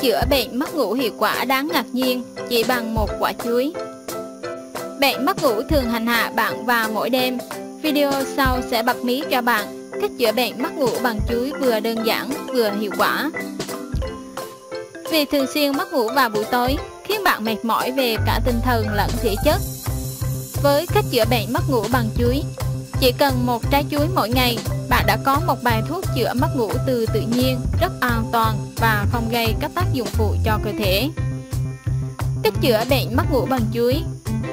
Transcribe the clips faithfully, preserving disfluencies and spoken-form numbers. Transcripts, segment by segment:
chữa bệnh mất ngủ hiệu quả đáng ngạc nhiên chỉ bằng một quả chuối. Bệnh mất ngủ thường hành hạ bạn vào mỗi đêm. Video sau sẽ bật mí cho bạn cách chữa bệnh mất ngủ bằng chuối vừa đơn giản vừa hiệu quả. Vì thường xuyên mất ngủ vào buổi tối khiến bạn mệt mỏi về cả tinh thần lẫn thể chất. Với cách chữa bệnh mất ngủ bằng chuối, chỉ cần một trái chuối mỗi ngày, bạn đã có một bài thuốc chữa mất ngủ từ tự nhiên, rất an toàn và không gây các tác dụng phụ cho cơ thể. Cách chữa bệnh mất ngủ bằng chuối.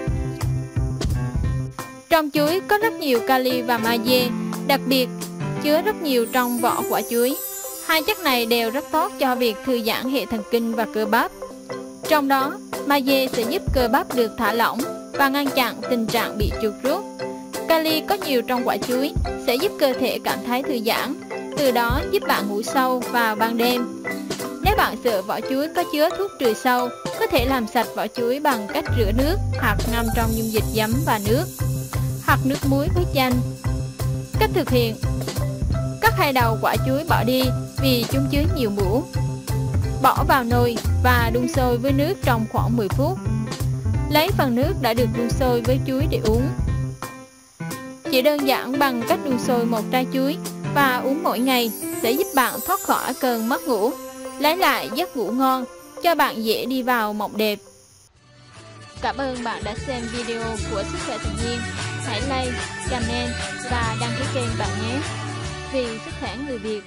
Trong chuối có rất nhiều kali và magie, đặc biệt chứa rất nhiều trong vỏ quả chuối. Hai chất này đều rất tốt cho việc thư giãn hệ thần kinh và cơ bắp. Trong đó, magie sẽ giúp cơ bắp được thả lỏng và ngăn chặn tình trạng bị chuột rút. Kali có nhiều trong quả chuối sẽ giúp cơ thể cảm thấy thư giãn, từ đó giúp bạn ngủ sâu vào ban đêm. Nếu bạn sợ vỏ chuối có chứa thuốc trừ sâu, có thể làm sạch vỏ chuối bằng cách rửa nước hoặc ngâm trong dung dịch giấm và nước, hoặc nước muối với chanh. Cách thực hiện: cắt hai đầu quả chuối bỏ đi vì chúng chứa nhiều muỗng. Bỏ vào nồi và đun sôi với nước trong khoảng mười phút. Lấy phần nước đã được đun sôi với chuối để uống. Chỉ đơn giản bằng cách đun sôi một trái chuối và uống mỗi ngày sẽ giúp bạn thoát khỏi cơn mất ngủ, lấy lại giấc ngủ ngon, cho bạn dễ đi vào mộng đẹp. Cảm ơn bạn đã xem video của Sức khỏe tự nhiên. Hãy like, comment và đăng ký kênh bạn nhé. Vì sức khỏe người Việt.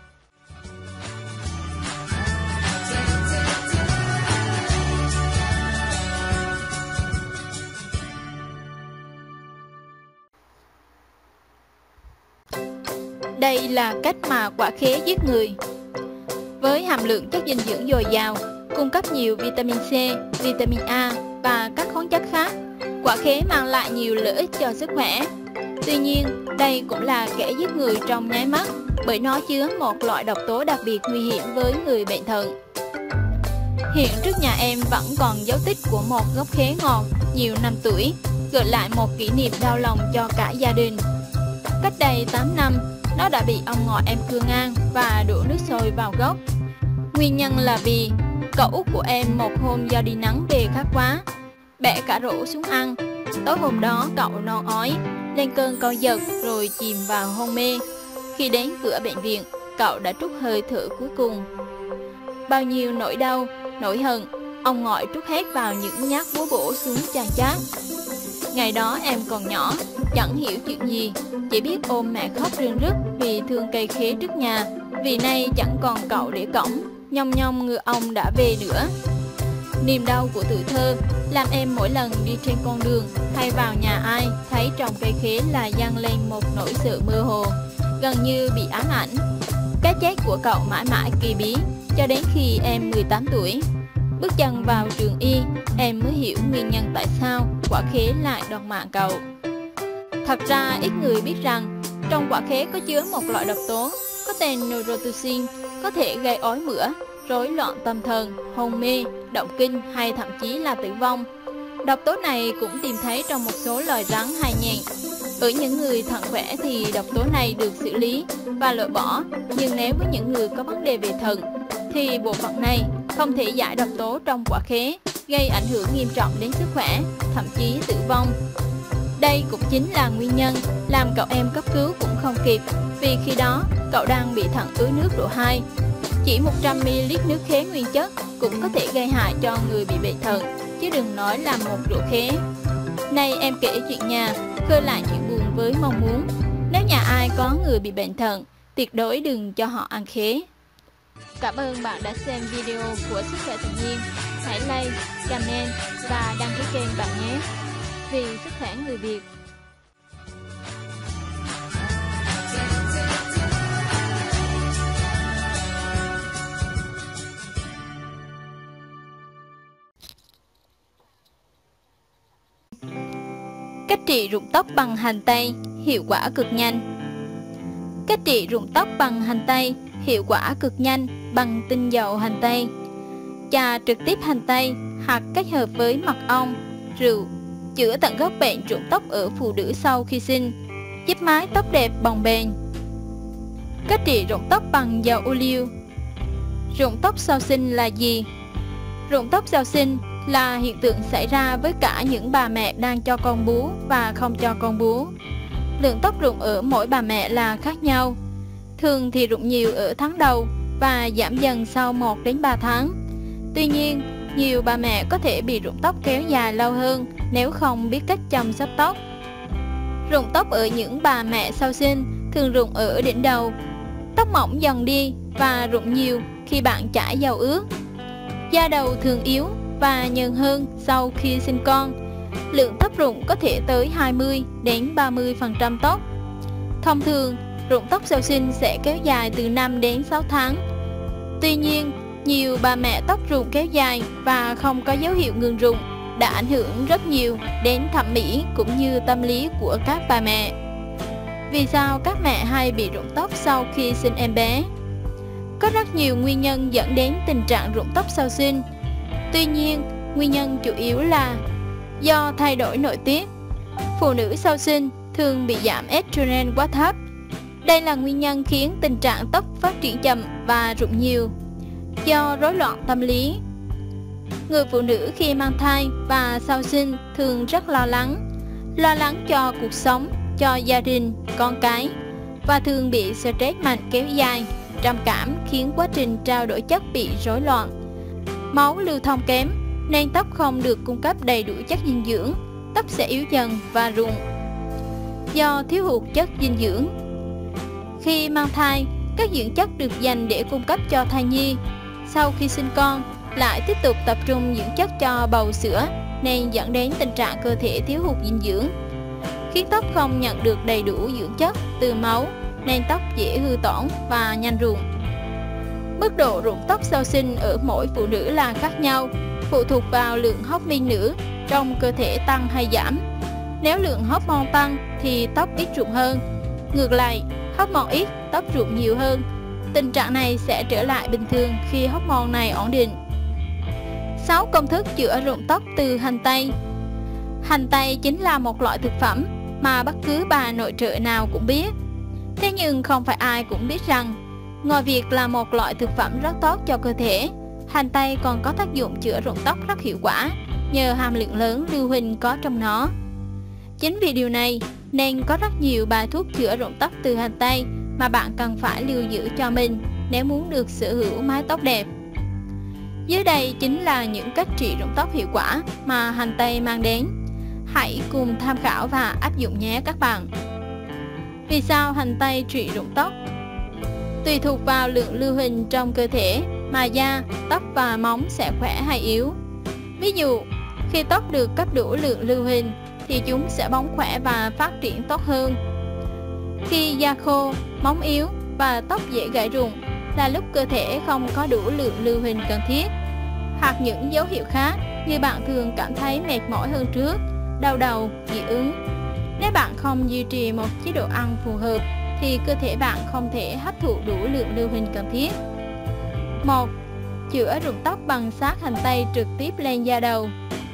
Đây là cách mà quả khế giết người. Với hàm lượng chất dinh dưỡng dồi dào, cung cấp nhiều vitamin C, vitamin A và các khoáng chất khác, quả khế mang lại nhiều lợi ích cho sức khỏe. Tuy nhiên, đây cũng là kẻ giết người trong nháy mắt bởi nó chứa một loại độc tố đặc biệt nguy hiểm với người bệnh thận. Hiện trước nhà em vẫn còn dấu tích của một gốc khế ngọt nhiều năm tuổi, gợi lại một kỷ niệm đau lòng cho cả gia đình. Cách đây tám năm, nó đã bị ông ngoại em cưa ngang và đổ nước sôi vào gốc. Nguyên nhân là vì cậu út của em một hôm do đi nắng về khát quá, bẻ cả rổ xuống ăn. Tối hôm đó cậu non ói, lên cơn co giật rồi chìm vào hôn mê. Khi đến cửa bệnh viện, cậu đã trút hơi thở cuối cùng. Bao nhiêu nỗi đau, nỗi hận, ông ngoại trút hết vào những nhát búa bổ xuống chan chát. Ngày đó em còn nhỏ, chẳng hiểu chuyện gì, chỉ biết ôm mẹ khóc rưng rức vì thương cây khế trước nhà, vì nay chẳng còn cậu để cõng, nhong nhong ngựa ông đã về nữa. Niềm đau của tuổi thơ làm em mỗi lần đi trên con đường hay vào nhà ai thấy trồng cây khế là dâng lên một nỗi sợ mơ hồ, gần như bị ám ảnh. Cái chết của cậu mãi mãi kỳ bí cho đến khi em mười tám tuổi. Bước chân vào trường y, em mới hiểu nguyên nhân tại sao quả khế lại đoạt mạng cậu. Thật ra ít người biết rằng trong quả khế có chứa một loại độc tố có tên neurotoxin, có thể gây ói mửa, rối loạn tâm thần, hôn mê, động kinh hay thậm chí là tử vong. Độc tố này cũng tìm thấy trong một số loài rắn hay nhện. Ở những người thận khỏe thì độc tố này được xử lý và loại bỏ, nhưng nếu với những người có vấn đề về thận thì bộ phận này không thể giải độc tố trong quả khế, gây ảnh hưởng nghiêm trọng đến sức khỏe, thậm chí tử vong. Đây cũng chính là nguyên nhân làm cậu em cấp cứu cũng không kịp, vì khi đó cậu đang bị thận ứ nước độ hai. Chỉ một trăm mi li lít nước khế nguyên chất cũng có thể gây hại cho người bị bệnh thận, chứ đừng nói là một rổ khế. Nay em kể chuyện nhà, khơi lại chuyện buồn với mong muốn nếu nhà ai có người bị bệnh thận, tuyệt đối đừng cho họ ăn khế. Cảm ơn bạn đã xem video của Sức khỏe tự nhiên. Hãy like, comment và đăng ký kênh bạn nhé. Vì sức khỏe người Việt. Cách trị rụng tóc bằng hành tây, hiệu quả cực nhanh. Cách trị rụng tóc bằng hành tây, hiệu quả cực nhanh bằng tinh dầu hành tây. Chà trực tiếp hành tây hoặc kết hợp với mật ong, rượu, chữa tận gốc bệnh rụng tóc ở phụ nữ sau khi sinh, giúp mái tóc đẹp bồng bềnh. Cách trị rụng tóc bằng dầu ô liu. Rụng tóc sau sinh là gì? Rụng tóc sau sinh là hiện tượng xảy ra với cả những bà mẹ đang cho con bú và không cho con bú. Lượng tóc rụng ở mỗi bà mẹ là khác nhau. Thường thì rụng nhiều ở tháng đầu và giảm dần sau một đến ba tháng. Tuy nhiên, nhiều bà mẹ có thể bị rụng tóc kéo dài lâu hơn nếu không biết cách chăm sóc tóc. Rụng tóc ở những bà mẹ sau sinh thường rụng ở đỉnh đầu. Tóc mỏng dần đi và rụng nhiều khi bạn chải dầu ướt. Da đầu thường yếu và nhờn hơn sau khi sinh con. Lượng tóc rụng có thể tới hai mươi đến ba mươi phần trăm tóc. Thông thường, rụng tóc sau sinh sẽ kéo dài từ năm đến sáu tháng. Tuy nhiên, nhiều bà mẹ tóc rụng kéo dài và không có dấu hiệu ngừng rụng đã ảnh hưởng rất nhiều đến thẩm mỹ cũng như tâm lý của các bà mẹ. Vì sao các mẹ hay bị rụng tóc sau khi sinh em bé? Có rất nhiều nguyên nhân dẫn đến tình trạng rụng tóc sau sinh. Tuy nhiên, nguyên nhân chủ yếu là do thay đổi nội tiết. Phụ nữ sau sinh thường bị giảm estrogen quá thấp. Đây là nguyên nhân khiến tình trạng tóc phát triển chậm và rụng nhiều. Do rối loạn tâm lý. Người phụ nữ khi mang thai và sau sinh thường rất lo lắng. Lo lắng cho cuộc sống, cho gia đình, con cái và thường bị stress mạnh kéo dài, trầm cảm khiến quá trình trao đổi chất bị rối loạn. Máu lưu thông kém nên tóc không được cung cấp đầy đủ chất dinh dưỡng, tóc sẽ yếu dần và rụng. Do thiếu hụt chất dinh dưỡng. Khi mang thai, các dưỡng chất được dành để cung cấp cho thai nhi. Sau khi sinh con, lại tiếp tục tập trung dưỡng chất cho bầu sữa nên dẫn đến tình trạng cơ thể thiếu hụt dinh dưỡng, khiến tóc không nhận được đầy đủ dưỡng chất từ máu nên tóc dễ hư tổn và nhanh rụng. Mức độ rụng tóc sau sinh ở mỗi phụ nữ là khác nhau, phụ thuộc vào lượng hormone nữ trong cơ thể tăng hay giảm. Nếu lượng hormone tăng thì tóc ít rụng hơn. Ngược lại, hormone ít, tóc rụng nhiều hơn. Tình trạng này sẽ trở lại bình thường khi hormone này ổn định. sáu công thức chữa rụng tóc từ hành tây. Hành tây chính là một loại thực phẩm mà bất cứ bà nội trợ nào cũng biết. Thế nhưng không phải ai cũng biết rằng, ngoài việc là một loại thực phẩm rất tốt cho cơ thể, hành tây còn có tác dụng chữa rụng tóc rất hiệu quả nhờ hàm lượng lớn lưu huỳnh có trong nó. Chính vì điều này nên có rất nhiều bài thuốc chữa rụng tóc từ hành tây mà bạn cần phải lưu giữ cho mình nếu muốn được sở hữu mái tóc đẹp. Dưới đây chính là những cách trị rụng tóc hiệu quả mà hành tây mang đến. Hãy cùng tham khảo và áp dụng nhé các bạn. Vì sao hành tây trị rụng tóc? Tùy thuộc vào lượng lưu huỳnh trong cơ thể mà da, tóc và móng sẽ khỏe hay yếu. Ví dụ, khi tóc được cấp đủ lượng lưu huỳnh thì chúng sẽ bóng khỏe và phát triển tốt hơn. Khi da khô, móng yếu và tóc dễ gãy rụng là lúc cơ thể không có đủ lượng lưu huỳnh cần thiết. Hoặc những dấu hiệu khác như bạn thường cảm thấy mệt mỏi hơn trước, đau đầu, dị ứng. Nếu bạn không duy trì một chế độ ăn phù hợp thì cơ thể bạn không thể hấp thụ đủ lượng lưu huỳnh cần thiết. một. Chữa rụng tóc bằng xát hành tây trực tiếp lên da đầu.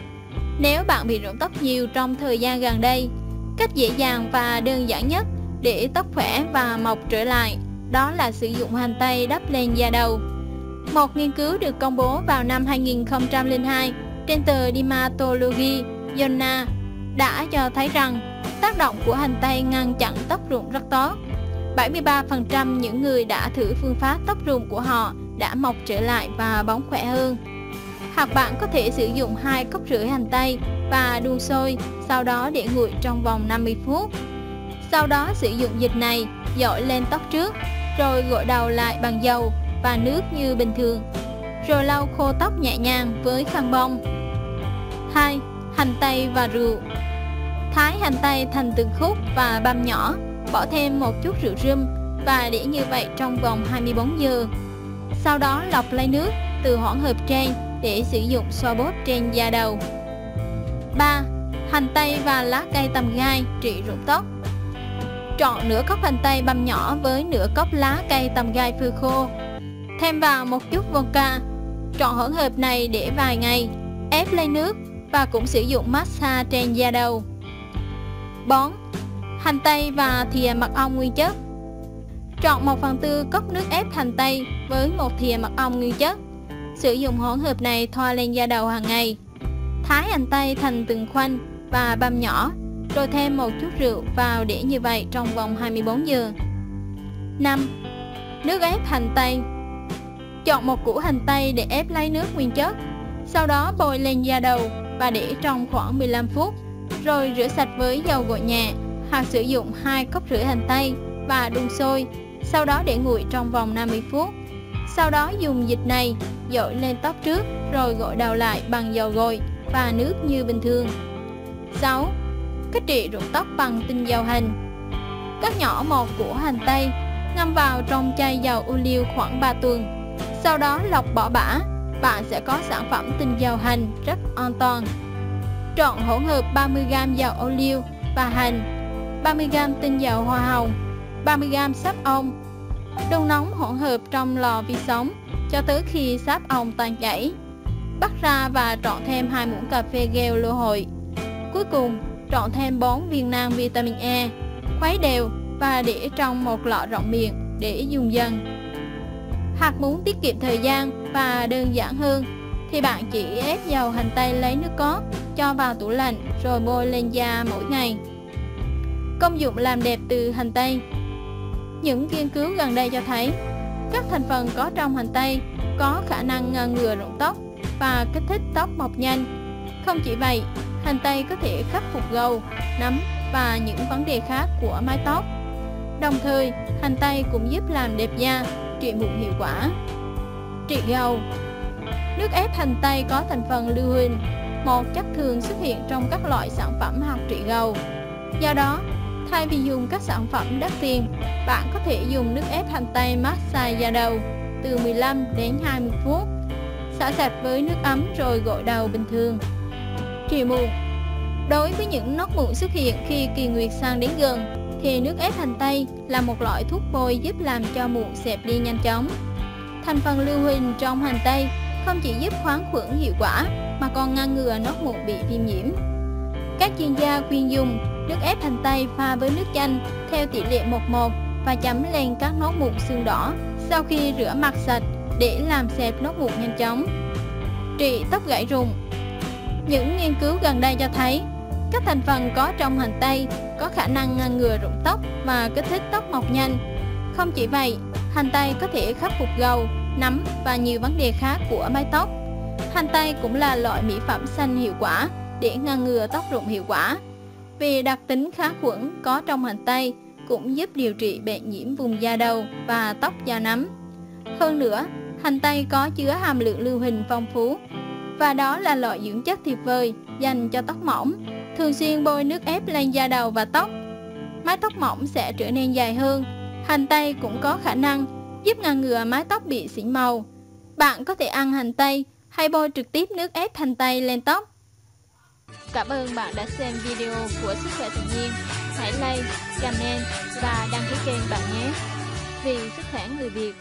Nếu bạn bị rụng tóc nhiều trong thời gian gần đây, cách dễ dàng và đơn giản nhất để tóc khỏe và mọc trở lại đó là sử dụng hành tây đắp lên da đầu. Một nghiên cứu được công bố vào năm hai nghìn không trăm lẻ hai trên tờ Dermatology Journal đã cho thấy rằng tác động của hành tây ngăn chặn tóc rụng rất tốt. bảy mươi ba phần trăm những người đã thử phương pháp tóc rụng của họ đã mọc trở lại và bóng khỏe hơn. Hoặc bạn có thể sử dụng hai cốc rưỡi hành tây và đun sôi, sau đó để nguội trong vòng năm mươi phút. Sau đó sử dụng dịch này dội lên tóc trước, rồi gội đầu lại bằng dầu và nước như bình thường, rồi lau khô tóc nhẹ nhàng với khăn bông. hai. Hành tây và rượu. Thái hành tây thành từng khúc và băm nhỏ, bỏ thêm một chút rượu rum và để như vậy trong vòng hai mươi bốn giờ. Sau đó lọc lấy nước từ hỗn hợp trên để sử dụng xoa bóp trên da đầu. ba. Hành tây và lá cây tằm gai trị rụng tóc. Trộn nửa cốc hành tây băm nhỏ với nửa cốc lá cây tằm gai phơi khô. Thêm vào một chút vodka. Trộn hỗn hợp này để vài ngày, ép lấy nước và cũng sử dụng massage trên da đầu. bốn. Hành tây và thìa mật ong nguyên chất. Trộn một phần tư cốc nước ép hành tây với một thìa mật ong nguyên chất. Sử dụng hỗn hợp này thoa lên da đầu hàng ngày. Thái hành tây thành từng khoanh và băm nhỏ, rồi thêm một chút rượu vào để như vậy trong vòng hai mươi bốn giờ. năm. Nước ép hành tây. Chọn một củ hành tây để ép lấy nước nguyên chất, sau đó bôi lên da đầu và để trong khoảng mười lăm phút, rồi rửa sạch với dầu gội nhẹ, hoặc sử dụng hai cốc rưỡi hành tây và đun sôi, sau đó để nguội trong vòng năm mươi phút. Sau đó dùng dịch này dội lên tóc trước, rồi gội đầu lại bằng dầu gội và nước như bình thường. sáu. Cách trị rụng tóc bằng tinh dầu hành. Cắt nhỏ một củ hành tây, ngâm vào trong chai dầu ô liu khoảng ba tuần, sau đó lọc bỏ bã. Bạn sẽ có sản phẩm tinh dầu hành rất an toàn. Trộn hỗn hợp ba mươi gam dầu ô liu và hành, ba mươi gam tinh dầu hoa hồng, ba mươi gam sáp ong. Đun nóng hỗn hợp trong lò vi sóng cho tới khi sáp ong tan chảy. Bắt ra và trộn thêm hai muỗng cà phê gel lô hội. Cuối cùng, trộn thêm bốn viên nang vitamin E, khuấy đều và để trong một lọ rộng miệng để dùng dần. Hoặc muốn tiết kiệm thời gian và đơn giản hơn thì bạn chỉ ép dầu hành tây lấy nước cốt, cho vào tủ lạnh rồi bôi lên da mỗi ngày. Công dụng làm đẹp từ hành tây. Những nghiên cứu gần đây cho thấy các thành phần có trong hành tây có khả năng ngăn ngừa rụng tóc và kích thích tóc mọc nhanh. Không chỉ vậy, hành tây có thể khắc phục gầu, nấm và những vấn đề khác của mái tóc. Đồng thời, hành tây cũng giúp làm đẹp da, trị mụn hiệu quả. Trị gầu. Nước ép hành tây có thành phần lưu huỳnh, một chất thường xuất hiện trong các loại sản phẩm học trị gầu. Do đó, thay vì dùng các sản phẩm đắt tiền, bạn có thể dùng nước ép hành tây massage da đầu từ mười lăm đến hai mươi phút, xả sạch với nước ấm rồi gội đầu bình thường. Trị mụn. Đối với những nốt mụn xuất hiện khi kỳ nguyệt sang đến gần, thì nước ép hành tây là một loại thuốc bôi giúp làm cho mụn xẹp đi nhanh chóng. Thành phần lưu huỳnh trong hành tây không chỉ giúp khoáng khuẩn hiệu quả mà còn ngăn ngừa nốt mụn bị viêm nhiễm. Các chuyên gia khuyên dùng nước ép hành tây pha với nước chanh theo tỷ lệ một một và chấm lên các nốt mụn sưng đỏ sau khi rửa mặt sạch để làm xẹp nốt mụn nhanh chóng. Trị tóc gãy rụng. Những nghiên cứu gần đây cho thấy các thành phần có trong hành tây có khả năng ngăn ngừa rụng tóc và kích thích tóc mọc nhanh. Không chỉ vậy, hành tây có thể khắc phục gầu, nấm và nhiều vấn đề khác của mái tóc. Hành tây cũng là loại mỹ phẩm xanh hiệu quả để ngăn ngừa tóc rụng hiệu quả. Vì đặc tính kháng khuẩn có trong hành tây cũng giúp điều trị bệnh nhiễm vùng da đầu và tóc da nấm. Hơn nữa, hành tây có chứa hàm lượng lưu huỳnh phong phú, và đó là loại dưỡng chất tuyệt vời dành cho tóc mỏng. Thường xuyên bôi nước ép lên da đầu và tóc, mái tóc mỏng sẽ trở nên dài hơn. Hành tây cũng có khả năng giúp ngăn ngừa mái tóc bị xỉn màu. Bạn có thể ăn hành tây hay bôi trực tiếp nước ép hành tây lên tóc. Cảm ơn bạn đã xem video của Sức khỏe tự nhiên. Hãy like, comment và đăng ký kênh bạn nhé. Vì sức khỏe người Việt.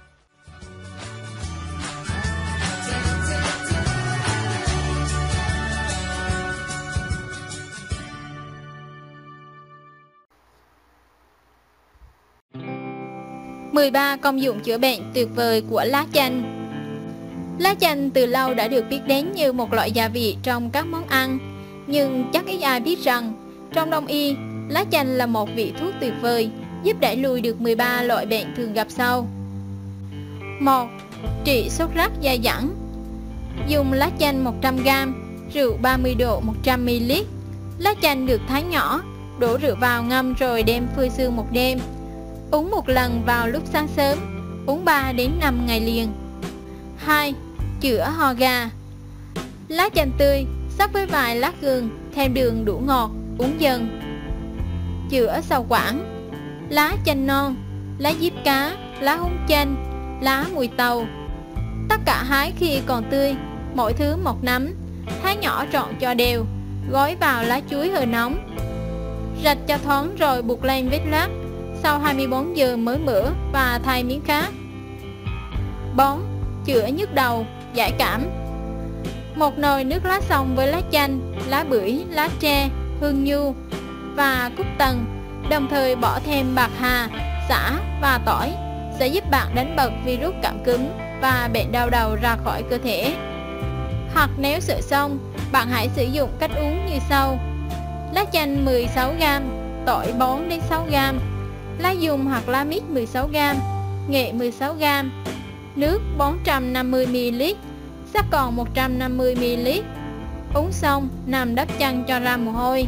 mười ba công dụng chữa bệnh tuyệt vời của lá chanh. Lá chanh từ lâu đã được biết đến như một loại gia vị trong các món ăn, nhưng chắc ít ai biết rằng trong Đông y, lá chanh là một vị thuốc tuyệt vời giúp đẩy lùi được mười ba loại bệnh thường gặp sau. một. Trị sốt rát dai dẳng. Dùng lá chanh một trăm gam, rượu ba mươi độ một trăm mi li lít. Lá chanh được thái nhỏ, đổ rượu vào ngâm rồi đem phơi sương một đêm. Uống một lần vào lúc sáng sớm, uống ba đến năm ngày liền. hai. Chữa ho gà. Lá chanh tươi sắc với vài lát gừng, thêm đường đủ ngọt, uống dần. Chữa sầu quản. Lá chanh non, lá diếp cá, lá húng chanh, lá mùi tàu. Tất cả hái khi còn tươi, mỗi thứ một nắm, thái nhỏ trộn cho đều, gói vào lá chuối hơi nóng, rạch cho thoáng rồi buộc lên vết lát. Sau hai mươi bốn giờ mới mửa và thay miếng khác. bốn. Chữa nhức đầu, giải cảm. Một nồi nước lá xông với lá chanh, lá bưởi, lá tre, hương nhu và cúc tần, đồng thời bỏ thêm bạc hà, sả và tỏi sẽ giúp bạn đánh bật virus cảm cúm và bệnh đau đầu ra khỏi cơ thể. Hoặc nếu sợ xong, bạn hãy sử dụng cách uống như sau: lá chanh mười sáu gam, tỏi bốn đến sáu gam, lá giung hoặc lá mít mười sáu gam, nghệ mười sáu gam, nước bốn trăm năm mươi mi li lít, sắt còn một trăm năm mươi mi li lít. Uống xong nằm đắp chăn cho ra mồ hôi.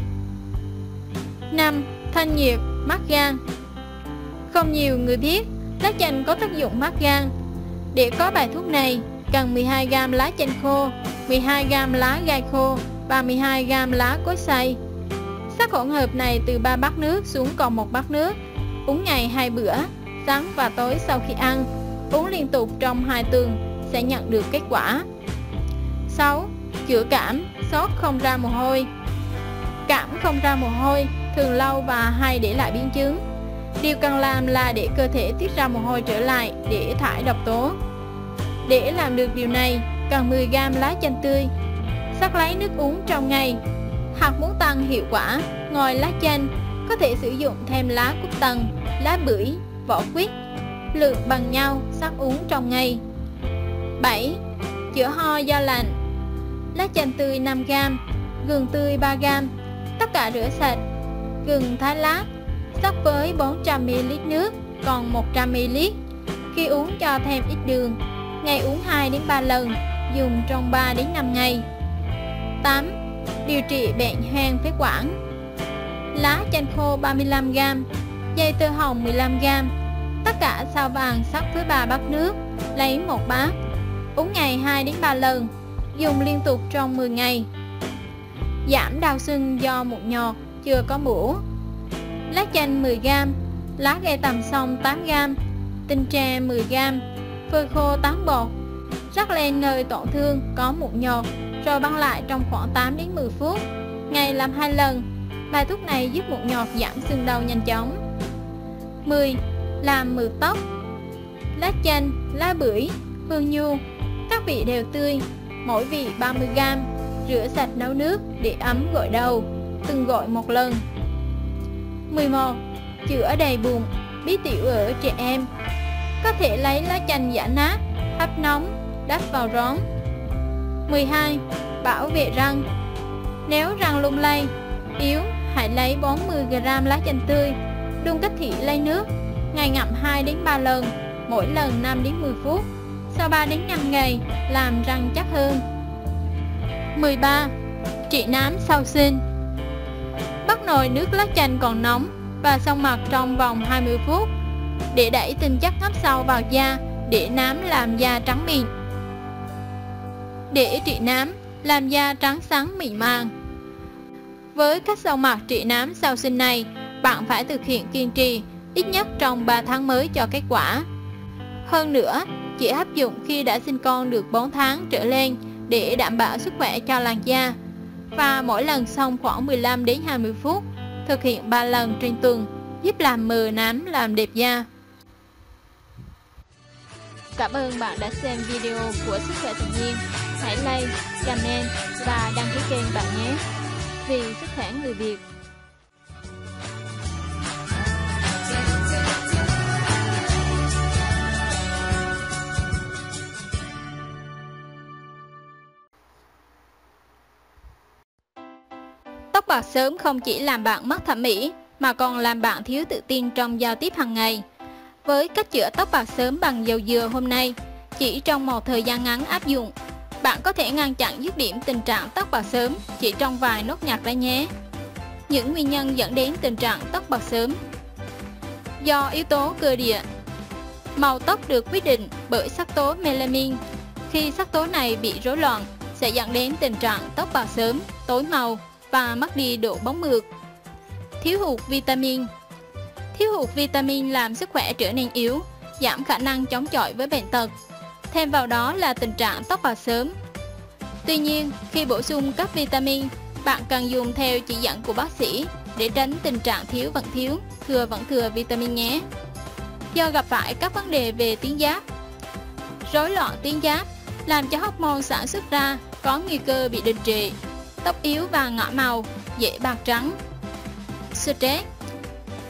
năm. Thanh nhiệt, mát gan. Không nhiều người biết lá chanh có tác dụng mát gan. Để có bài thuốc này, cần mười hai gam lá chanh khô, mười hai gam lá gai khô và mười hai gam lá cối xay. Sắc hỗn hợp này từ ba bát nước xuống còn một bát nước. Uống ngày hai bữa, sáng và tối sau khi ăn. Uống liên tục trong hai tuần sẽ nhận được kết quả. sáu. Chữa cảm, sốt không ra mồ hôi. Cảm không ra mồ hôi thường lâu và hay để lại biến chứng. Điều cần làm là để cơ thể tiết ra mồ hôi trở lại để thải độc tố. Để làm được điều này, cần mười gam lá chanh tươi, sắc lấy nước uống trong ngày. Hoặc muốn tăng hiệu quả, ngoài lá chanh, có thể sử dụng thêm lá cúc tần, lá bưởi, vỏ quýt, lượng bằng nhau, sắc uống trong ngày. bảy. Chữa ho do lạnh. Lá chanh tươi năm gam, gừng tươi ba gam, tất cả rửa sạch. Gừng thái lát, sắc với bốn trăm mi li lít nước, còn một trăm mi li lít. Khi uống cho thêm ít đường. Ngày uống hai đến ba lần, dùng trong ba đến năm ngày. tám. Điều trị bệnh hoen phế quản. Lá chanh khô ba mươi lăm gam, dây tơ hồng mười lăm gam, tất cả sao vàng sắc với ba bát nước, lấy một bát. Uống ngày hai đến ba lần, dùng liên tục trong mười ngày. Giảm đau sưng do mụn nhọt chưa có mũ. Lá chanh mười gam, lá gai tằm sông tám gam, tinh tre mười gam, phơi khô tán bột, rắc lên nơi tổn thương có mụn nhọt rồi băng lại trong khoảng tám đến mười phút. Ngày làm hai lần. Bài thuốc này giúp mụn nhọt giảm sưng đau nhanh chóng. mười. Làm mượt tóc. Lá chanh, lá bưởi, hương nhu, các vị đều tươi, mỗi vị ba mươi gam, rửa sạch nấu nước để ấm gội đầu, từng gội một lần. mười một. Chữa đầy bụng, bí tiểu ở trẻ em. Có thể lấy lá chanh giã nát, hấp nóng, đắp vào rốn. mười hai. Bảo vệ răng. Nếu răng lung lay, yếu, hãy lấy bốn mươi gam lá chanh tươi, đun cách thủy lấy nước, ngày ngậm hai đến ba lần, mỗi lần năm đến mười phút. Sau ba đến năm ngày, làm răng chắc hơn. mười ba. Trị nám sau sinh. Bắt nồi nước lá chanh còn nóng và xông mặt trong vòng hai mươi phút để đẩy tinh chất ngấm sâu vào da, để nám làm da trắng mịn. Để trị nám, làm da trắng sáng mịn màng. Với cách xông mặt trị nám sau sinh này, bạn phải thực hiện kiên trì ít nhất trong ba tháng mới cho kết quả. Hơn nữa, chỉ áp dụng khi đã sinh con được bốn tháng trở lên để đảm bảo sức khỏe cho làn da. Và mỗi lần xông khoảng mười lăm đến hai mươi phút, thực hiện ba lần trên tuần, giúp làm mờ nám, làm đẹp da. Cảm ơn bạn đã xem video của Sức khỏe tự nhiên. Hãy like, comment và đăng ký kênh bạn nhé. Vì sức khỏe người Việt. Tóc bạc sớm không chỉ làm bạn mất thẩm mỹ, mà còn làm bạn thiếu tự tin trong giao tiếp hàng ngày. Với cách chữa tóc bạc sớm bằng dầu dừa hôm nay, chỉ trong một thời gian ngắn áp dụng, bạn có thể ngăn chặn dứt điểm tình trạng tóc bạc sớm chỉ trong vài nốt nhạc đấy nhé. Những nguyên nhân dẫn đến tình trạng tóc bạc sớm. Do yếu tố cơ địa. Màu tóc được quyết định bởi sắc tố melanin. Khi sắc tố này bị rối loạn, sẽ dẫn đến tình trạng tóc bạc sớm, tối màu và mất đi độ bóng mượt. Thiếu hụt vitamin. Thiếu hụt vitamin làm sức khỏe trở nên yếu, giảm khả năng chống chọi với bệnh tật. Thêm vào đó là tình trạng tóc bạc sớm. Tuy nhiên, khi bổ sung các vitamin, bạn cần dùng theo chỉ dẫn của bác sĩ để tránh tình trạng thiếu vẫn thiếu, thừa vẫn thừa vitamin nhé. Do gặp phải các vấn đề về tuyến giáp. Rối loạn tuyến giáp làm cho hormone sản xuất ra có nguy cơ bị đình trệ, tóc yếu và ngả màu, dễ bạc trắng. Stress.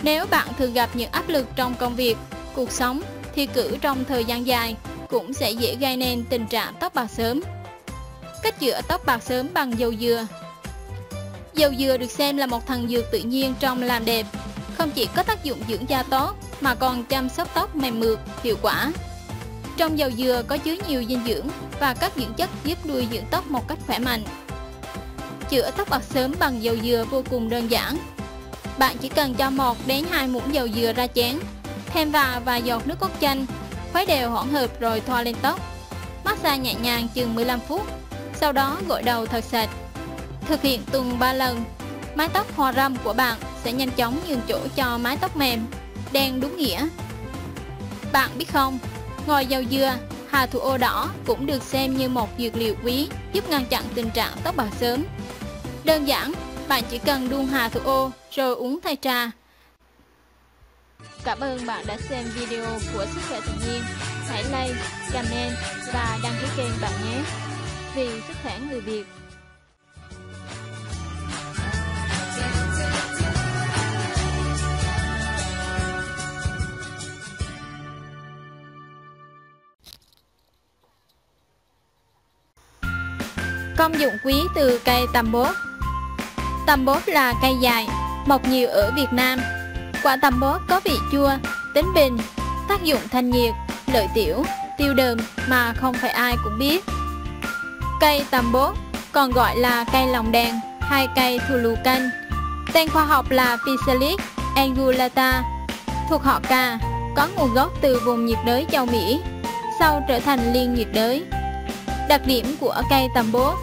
Nếu bạn thường gặp những áp lực trong công việc, cuộc sống, thi cử trong thời gian dài cũng sẽ dễ gây nên tình trạng tóc bạc sớm. Cách chữa tóc bạc sớm bằng dầu dừa. Dầu dừa được xem là một thần dược tự nhiên trong làm đẹp, không chỉ có tác dụng dưỡng da tốt mà còn chăm sóc tóc mềm mượt, hiệu quả. Trong dầu dừa có chứa nhiều dinh dưỡng và các dưỡng chất giúp nuôi dưỡng tóc một cách khỏe mạnh. Chữa tóc bạc sớm bằng dầu dừa vô cùng đơn giản. Bạn chỉ cần cho một đến hai muỗng dầu dừa ra chén, thêm vào vài giọt nước cốt chanh, khuấy đều hỗn hợp rồi thoa lên tóc. Massage nhẹ nhàng chừng mười lăm phút, sau đó gội đầu thật sạch. Thực hiện tuần ba lần, mái tóc hoa râm của bạn sẽ nhanh chóng nhường chỗ cho mái tóc mềm, đen đúng nghĩa. Bạn biết không, ngoài dầu dừa, hà thủ ô đỏ cũng được xem như một dược liệu quý giúp ngăn chặn tình trạng tóc bạc sớm. Đơn giản, bạn chỉ cần đun hà thủ ô rồi uống thay trà. Cảm ơn bạn đã xem video của Sức khỏe tự nhiên. Hãy like, comment và đăng ký kênh bạn nhé. Vì sức khỏe người Việt. Công dụng quý từ cây tăm bốt. Tăm bốt là cây dài, mọc nhiều ở Việt Nam. Quả tăm bốt có vị chua, tính bình, tác dụng thanh nhiệt, lợi tiểu, tiêu đờm mà không phải ai cũng biết. Cây tăm bốt còn gọi là cây lồng đèn hay cây thù lù canh. Tên khoa học là Physalis angulata, thuộc họ cà, có nguồn gốc từ vùng nhiệt đới châu Mỹ, sau trở thành liên nhiệt đới. Đặc điểm của cây tăm bốt: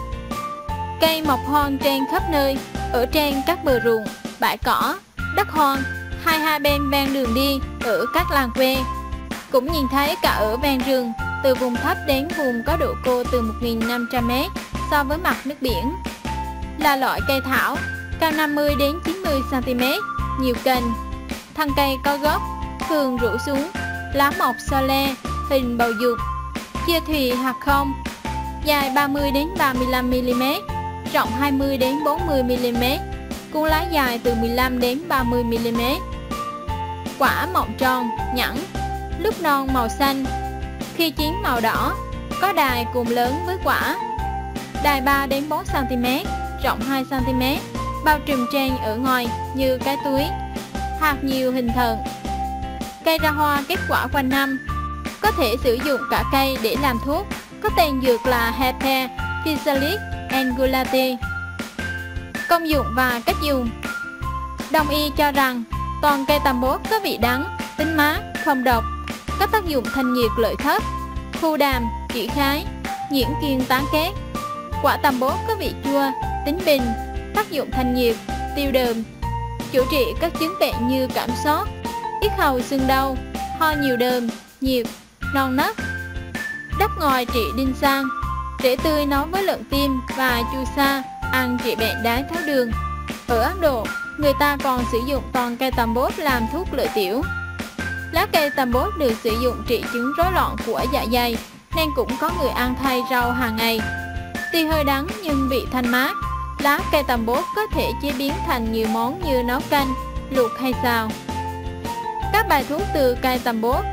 cây mọc hoang trên khắp nơi, ở trên các bờ ruộng, bãi cỏ, đất hoang, hai hai bên ven đường đi ở các làng quê. Cũng nhìn thấy cả ở ven rừng, từ vùng thấp đến vùng có độ khô từ một nghìn năm trăm mét so với mặt nước biển. Là loại cây thảo, cao năm mươi đến chín mươi xăng ti mét, nhiều cành. Thân cây có gốc, thường rũ xuống, lá mọc so le, hình bầu dục, chia thùy hoặc không, dài ba mươi đến ba mươi lăm mi li mét, rộng hai mươi đến bốn mươi mi li mét, cuống lá dài từ mười lăm đến ba mươi mi li mét. Quả mọng tròn, nhẵn, lúc non màu xanh, khi chín màu đỏ, có đài cùng lớn với quả. Đài ba đến bốn xăng ti mét, rộng hai xăng ti mét, bao trùm trên ở ngoài như cái túi, hạt nhiều hình thận. Cây ra hoa kết quả quanh năm, có thể sử dụng cả cây để làm thuốc, có tên dược là Hepe Physalis angulate. Công dụng và cách dùng. Đông y cho rằng toàn cây tăm bốt có vị đắng, tính mát, không độc, có tác dụng thanh nhiệt lợi thấp, thu đàm, chỉ khái, nhiễn kiêng tán kết. Quả tăm bốt có vị chua, tính bình, tác dụng thanh nhiệt, tiêu đờm, chữa trị các chứng bệnh như cảm sốt, yết hầu sưng đau, ho nhiều đờm, nhiệt, non nớt. Đắp ngòi trị đinh sang, rễ tươi nấu với lợn tim và chu sa, ăn trị bệnh đái tháo đường. Ở Ấn Độ, người ta còn sử dụng toàn cây tăm bốt làm thuốc lợi tiểu. Lá cây tăm bốt được sử dụng trị chứng rối loạn của dạ dày, nên cũng có người ăn thay rau hàng ngày. Tuy hơi đắng nhưng vị thanh mát. Lá cây tăm bốt có thể chế biến thành nhiều món như nấu canh, luộc hay xào. Các bài thuốc từ cây tăm bốt.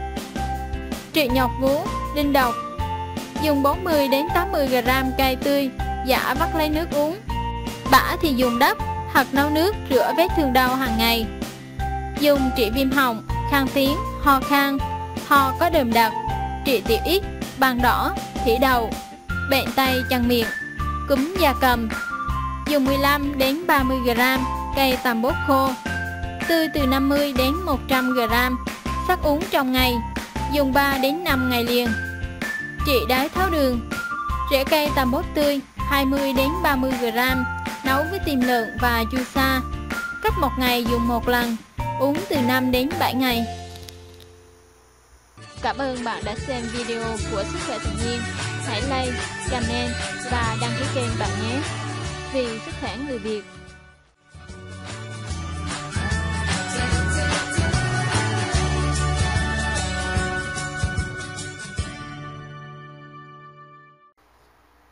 Trị nhột vú, đinh độc. Dùng bốn mươi đến tám mươi gam cây tươi, giã vắt lấy nước uống. Bã thì dùng đắp hoặc nấu nước rửa vết thương đau hàng ngày. Dùng trị viêm họng, khang tiếng, ho khan, ho có đờm đặc, trị tiểu ít, ban đỏ, thủy đậu, bệnh tay chân miệng, cúm gia cầm. Dùng mười lăm đến ba mươi gam cây tăm bốt khô, tươi từ năm mươi đến một trăm gam, sắc uống trong ngày, dùng ba đến năm ngày liền. Trị đái tháo đường. Rễ cây tăm bốt tươi hai mươi đến ba mươi gam, nấu với tim lợn và chu sa, cách một ngày dùng một lần, uống từ năm đến bảy ngày. Cảm ơn bạn đã xem video của Sức khỏe tự nhiên. Hãy like, comment và đăng ký kênh bạn nhé. Vì sức khỏe người Việt.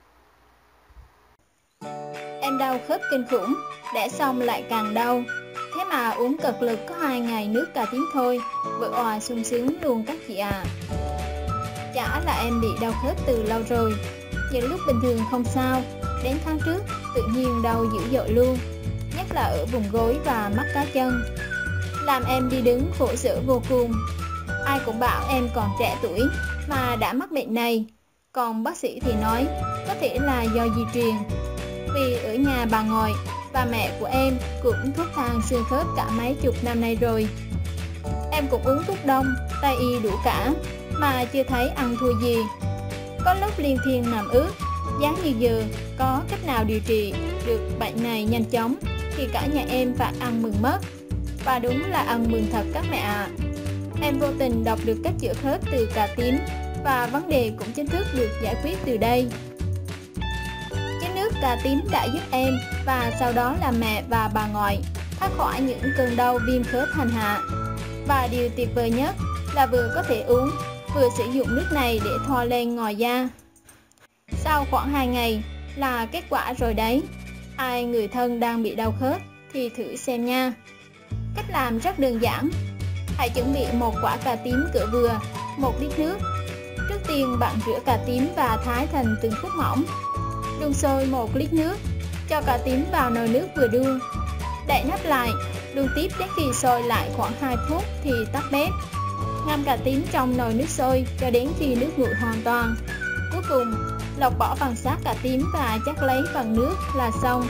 Em đau khớp kinh khủng, đẻ xong lại càng đau. Thế mà uống cật lực có hai ngày nước cà tím thôi, vợ òa sung sướng luôn các chị à. Chả là em bị đau khớp từ lâu rồi, những lúc bình thường không sao, đến tháng trước tự nhiên đau dữ dội luôn, nhất là ở vùng gối và mắt cá chân, làm em đi đứng khổ sở vô cùng. Ai cũng bảo em còn trẻ tuổi mà đã mắc bệnh này, còn bác sĩ thì nói có thể là do di truyền, vì ở nhà bà ngoại và mẹ của em cũng thuốc thang xương khớp cả mấy chục năm nay rồi. Em cũng uống thuốc đông, tây y đủ cả mà chưa thấy ăn thua gì. Có lúc liên thiên nằm ướt, giá như giờ có cách nào điều trị được bệnh này nhanh chóng thì cả nhà em phải ăn mừng mất. Và đúng là ăn mừng thật các mẹ ạ. À. Em vô tình đọc được cách chữa khớp từ cà tím và vấn đề cũng chính thức được giải quyết từ đây. Chén nước cà tím đã giúp em và sau đó là mẹ và bà ngoại thoát khỏi những cơn đau viêm khớp hành hạ. Và điều tuyệt vời nhất là vừa có thể uống, vừa sử dụng nước này để thoa lên ngoài da. Sau khoảng hai ngày là kết quả rồi đấy. Ai người thân đang bị đau khớp thì thử xem nha. Cách làm rất đơn giản. Hãy chuẩn bị một quả cà tím cỡ vừa, một lít nước. Trước tiên bạn rửa cà tím và thái thành từng khúc mỏng. Đun sôi một lít nước, cho cà tím vào nồi nước vừa đun. Đậy nắp lại, đun tiếp đến khi sôi lại khoảng hai phút thì tắt bếp. Ngâm cà tím trong nồi nước sôi cho đến khi nước nguội hoàn toàn. Cuối cùng, lọc bỏ phần xác cà tím và chắc lấy phần nước là xong.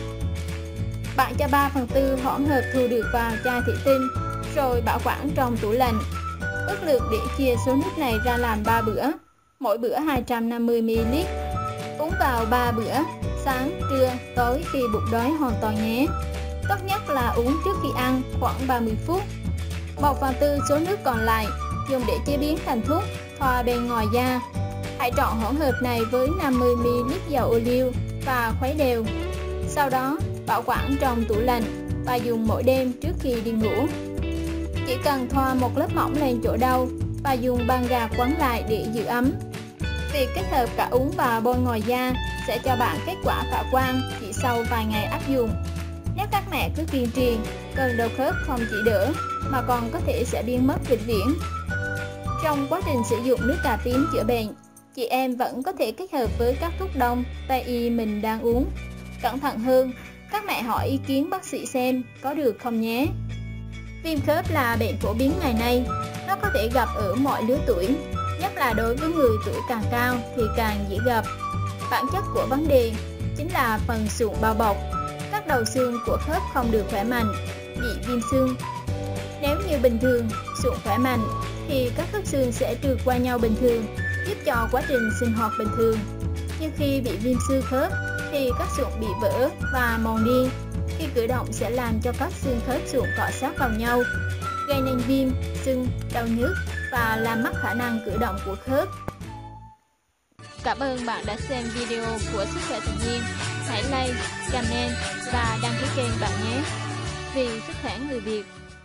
Bạn cho ba phần tư hỗn hợp thu được vào chai thủy tinh, rồi bảo quản trong tủ lạnh. Ước lượng để chia số nước này ra làm ba bữa, mỗi bữa hai trăm năm mươi mi li lít. Uống vào ba bữa, sáng, trưa, tối khi bụng đói hoàn toàn nhé. Tốt nhất là uống trước khi ăn khoảng ba mươi phút. Một phần tư số nước còn lại dùng để chế biến thành thuốc, thoa bên ngoài da. Hãy trộn hỗn hợp này với năm mươi mi li lít dầu ô liu và khuấy đều. Sau đó bảo quản trong tủ lạnh và dùng mỗi đêm trước khi đi ngủ. Chỉ cần thoa một lớp mỏng lên chỗ đau và dùng băng gạc quấn lại để giữ ấm. Việc kết hợp cả uống và bôi ngoài da sẽ cho bạn kết quả khả quan chỉ sau vài ngày áp dụng. Nếu các mẹ cứ kiên trì, cơn đau khớp không chỉ đỡ mà còn có thể sẽ biến mất vĩnh viễn. Trong quá trình sử dụng nước cà tím chữa bệnh, chị em vẫn có thể kết hợp với các thuốc đông, tây y mình đang uống. Cẩn thận hơn, các mẹ hỏi ý kiến bác sĩ xem có được không nhé. Viêm khớp là bệnh phổ biến ngày nay, nó có thể gặp ở mọi lứa tuổi, nhất là đối với người tuổi càng cao thì càng dễ gặp. Bản chất của vấn đề chính là phần sụn bao bọc, các đầu xương của khớp không được khỏe mạnh, bị viêm xương. Nếu như bình thường, sụn khỏe mạnh thì các khớp xương sẽ trượt qua nhau bình thường, giúp cho quá trình sinh hoạt bình thường. Nhưng khi bị viêm xương khớp thì các sụn bị vỡ và mòn đi. Khi cử động sẽ làm cho các xương khớp sụn cọ sát vào nhau, gây nên viêm, sưng, đau nhức và làm mất khả năng cử động của khớp. Cảm ơn bạn đã xem video của Sức khỏe tự nhiên. Hãy like, comment và đăng ký kênh bạn nhé. Vì sức khỏe người Việt.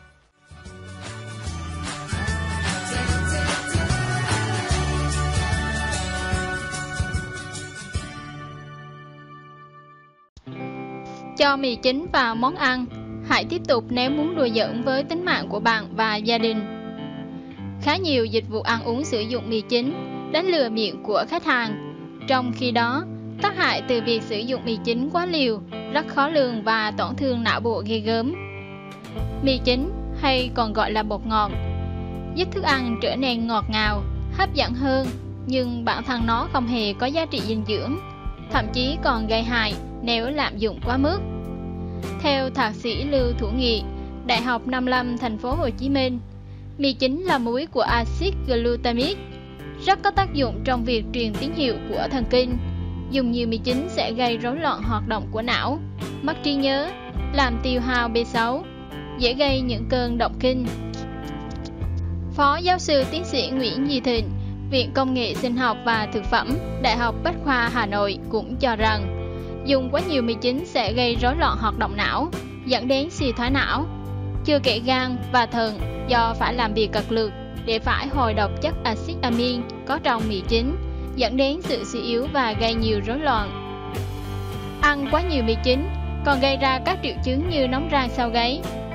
Cho mì chính vào món ăn. Hãy tiếp tục nếu muốn đùa giỡn với tính mạng của bạn và gia đình. Khá nhiều dịch vụ ăn uống sử dụng mì chính đánh lừa miệng của khách hàng. Trong khi đó, tác hại từ việc sử dụng mì chính quá liều rất khó lường và tổn thương não bộ ghê gớm. Mì chính hay còn gọi là bột ngọt giúp thức ăn trở nên ngọt ngào, hấp dẫn hơn, nhưng bản thân nó không hề có giá trị dinh dưỡng, thậm chí còn gây hại nếu lạm dụng quá mức. Theo thạc sĩ Lưu Thủ Nghị, Đại học Nông Lâm, thành phố Hồ Chí Minh, mì chính là muối của axit glutamic, rất có tác dụng trong việc truyền tín hiệu của thần kinh. Dùng nhiều mì chính sẽ gây rối loạn hoạt động của não, mất trí nhớ, làm tiêu hao B sáu, dễ gây những cơn động kinh. Phó giáo sư tiến sĩ Nguyễn Duy Thịnh, Viện Công nghệ Sinh học và Thực phẩm, Đại học Bách khoa Hà Nội cũng cho rằng dùng quá nhiều mì chính sẽ gây rối loạn hoạt động não, dẫn đến suy thoái não. Chưa kể gan và thận do phải làm việc cật lực để phải hồi độc chất axit amin có trong mì chính, dẫn đến sự suy yếu và gây nhiều rối loạn. Ăn quá nhiều mì chính còn gây ra các triệu chứng như nóng ran sau gáy,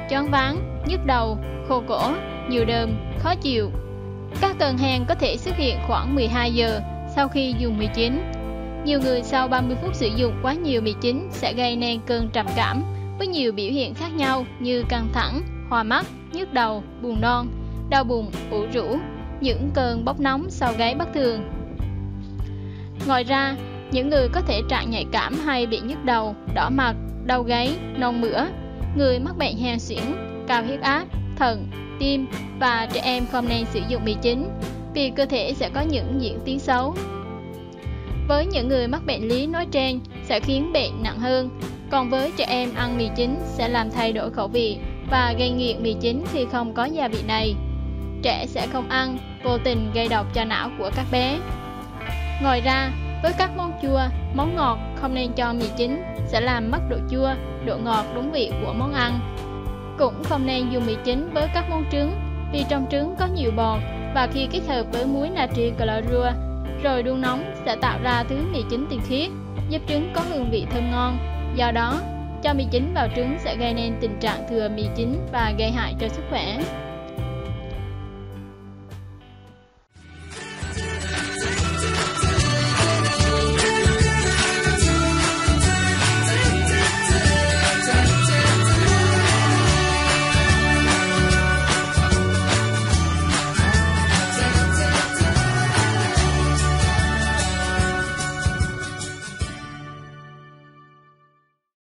choáng váng, nhức đầu, khô cổ, nhiều đờm, khó chịu. Các cơn hen có thể xuất hiện khoảng mười hai giờ sau khi dùng mì chính. Nhiều người sau ba mươi phút sử dụng quá nhiều mì chính sẽ gây nên cơn trầm cảm với nhiều biểu hiện khác nhau như căng thẳng, hoa mắt, nhức đầu, buồn nôn, đau bụng, ủ rũ, những cơn bốc nóng sau gáy bất thường. Ngoài ra, những người có thể trạng nhạy cảm hay bị nhức đầu, đỏ mặt, đau gáy, nôn mửa, người mắc bệnh hen suyễn, cao huyết áp, thận, tim và trẻ em không nên sử dụng mì chính vì cơ thể sẽ có những diễn tiến xấu. Với những người mắc bệnh lý nói trên sẽ khiến bệnh nặng hơn, còn với trẻ em ăn mì chính sẽ làm thay đổi khẩu vị và gây nghiện mì chính khi không có gia vị này. Trẻ sẽ không ăn, vô tình gây độc cho não của các bé. Ngoài ra, với các món chua, món ngọt không nên cho mì chính sẽ làm mất độ chua, độ ngọt đúng vị của món ăn. Cũng không nên dùng mì chính với các món trứng vì trong trứng có nhiều bọt và khi kết hợp với muối natri clorua rồi đun nóng sẽ tạo ra thứ mì chính tinh khiết, giúp trứng có hương vị thơm ngon. Do đó, cho mì chính vào trứng sẽ gây nên tình trạng thừa mì chính và gây hại cho sức khỏe.